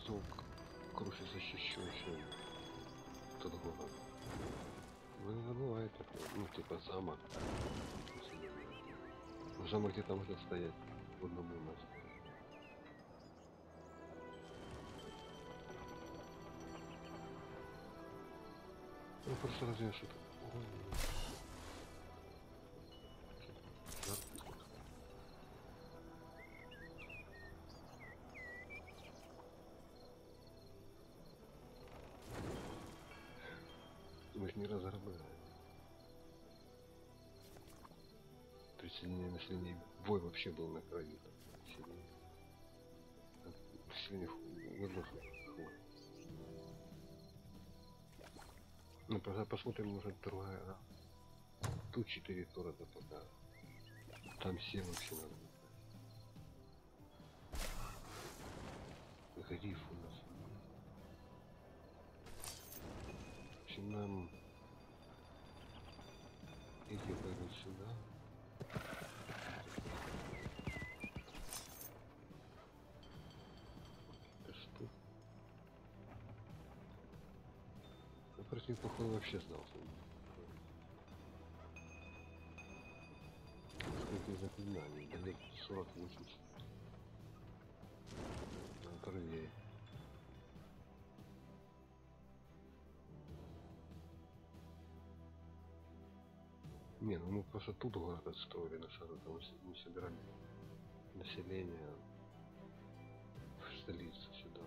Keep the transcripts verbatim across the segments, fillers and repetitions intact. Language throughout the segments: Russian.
звук круши защищающий тот город. Вы не забывайте, ну типа замок. Замок где-то может стоять в одном у нас. Ну просто разве что-то. Мы же не разрабатываем. Присоединение населения. Бой вообще был на крови. Население выдохло. Ну, просто посмотрим, может, другая. Тут четыре города пока. Там все вообще надо. Гриф у нас. В общем, нам эти пойдут сюда. Что? А против, походу, вообще сдался. Сколько заклинаний, далеко сорок восемь. Правее. Не, ну мы просто тут город отстроили на шару, потому что мы собирали население в столицу сюда.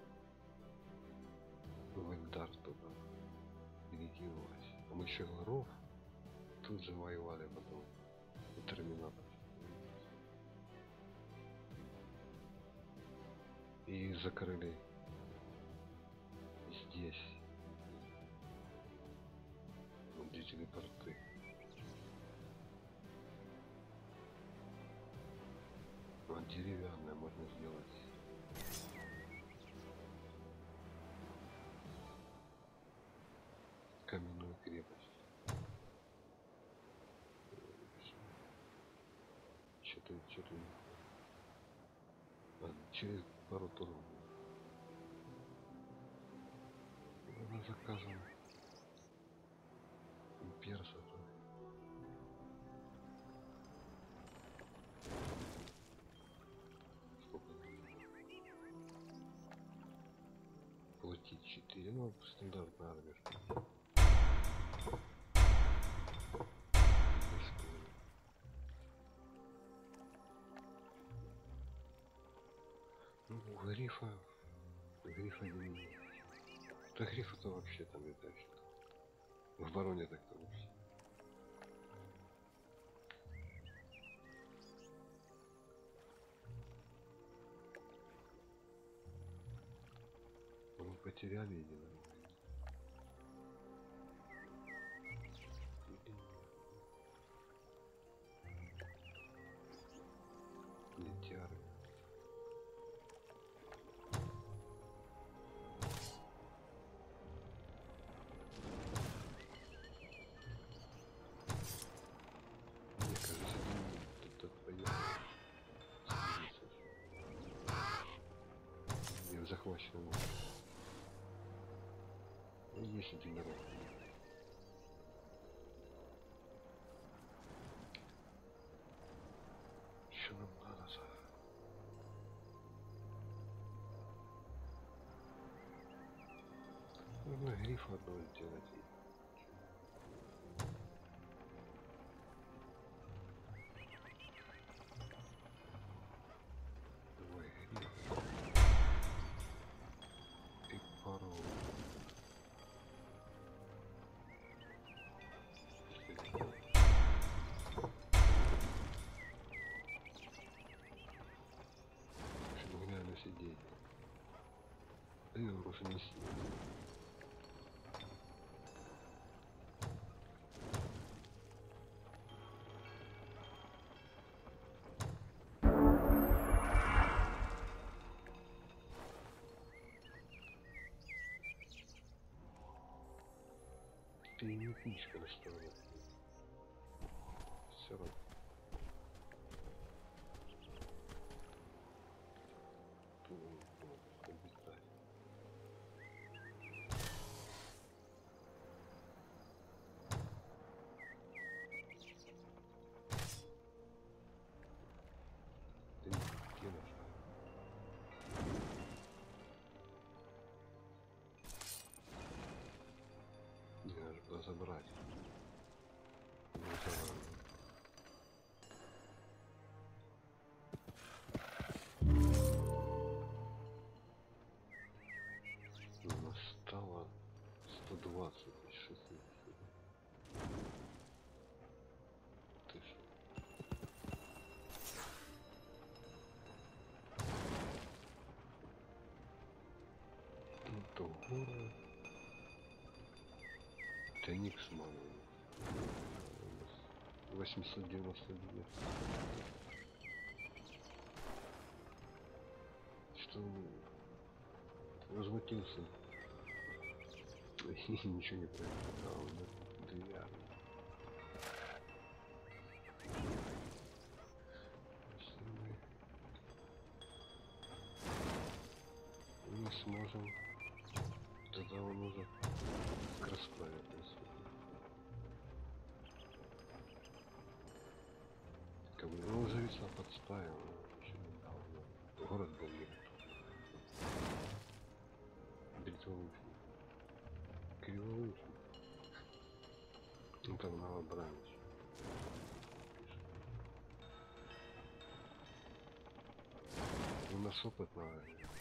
В Эльдар туда перекинулось. А мы еще горов тут же воевали потом. У терминатор. И закрыли здесь. Вот где телепорты. Вот деревянная можно сделать. Каменную крепость. Что-то, что-то. А, через пару туров. Мы заказываем перса. Сколько? Платить четыре, ну стандартная армия. Ну, грифа, грифа не. Да грифа-то вообще там летающий. В бароне так-то вообще. Мы потеряли единого. Летяры. Мне кажется, тут поехал. Я захвачен. Есть единорог. Что нам надо за? Нужно гриф одного сделать. Ой, гриф. И пару. Реально сидеть. Да я уже не сидел. Ты не книжка настроена. Все равно. Тут, ну, собрать. Ну, это ладно. У нас стало сто двадцать из шестидесяти. Ты что? Это горы. Тайник с маной. восемьсот девяносто две. Что возмутился? Ничего не понял. Две армии. Если мы не сможем, тогда он уже к расправе происходит. Как бы, ну, уже весна подставил, еще не дал. Но город был не Бритволучный. Криволучный. Ну там новобранец. У нас опыт на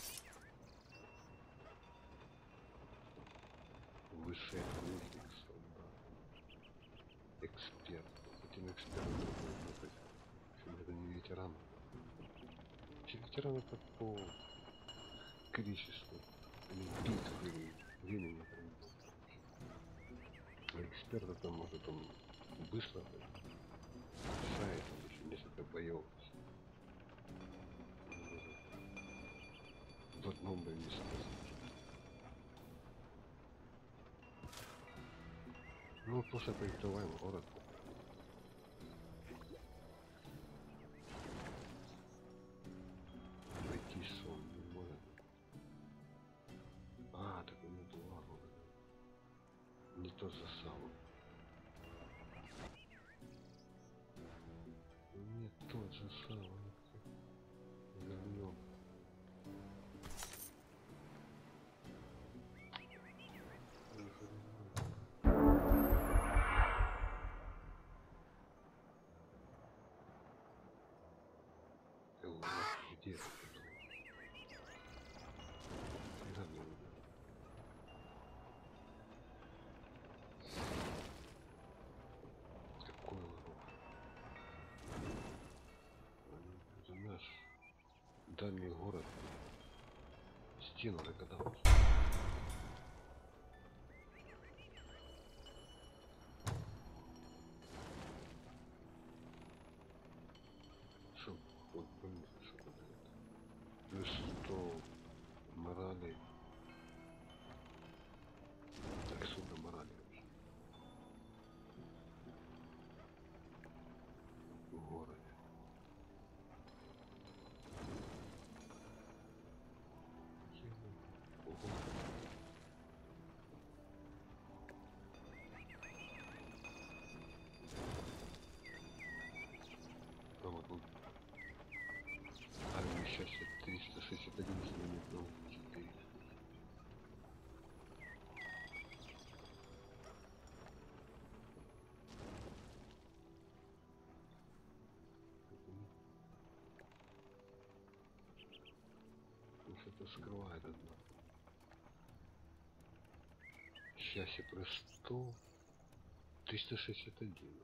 высший охотник, солдат, эксперт. Этим экспертом будет быть. Это не ветеран. Ветеран это по количеству битв или времени. А эксперт это может он быстро решает там еще несколько боев. В одном бою не спасешь. Ну просто перекрываем город. Найти сон не может. А, так у него два города. Не то засал. Не тот засал. Вернем. Где? Когда мне надо? Какой урок? Это наш дальний город. Стену догадался. Что? Вот блин, что это? Плюс сто морали. Так сюда морали вообще. В городе. Ого. А вот он. Армия счастья триста шестьдесят один километров. четыре. Что-то скрывает одно. Счастье плюс сто. триста шестьдесят один.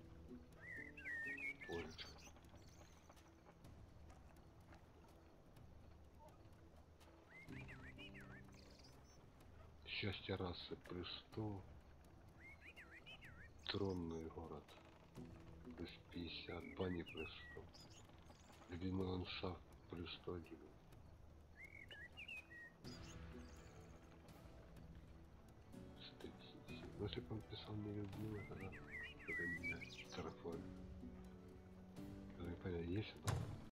Польза. Счастье расы плюс сто. Тронный город плюс пятьдесят. Бани плюс сто. Любимый ландшафт плюс сто один. Ну, если бы он писал не любимый, тогда это меня штрафует. Не понятно, есть это?